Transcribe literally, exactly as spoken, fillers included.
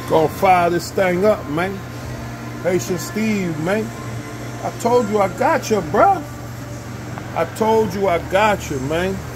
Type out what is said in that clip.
Gonna fire this thing up, man. Haitian Steve, man. I told you I got you, bro. I told you I got you, man.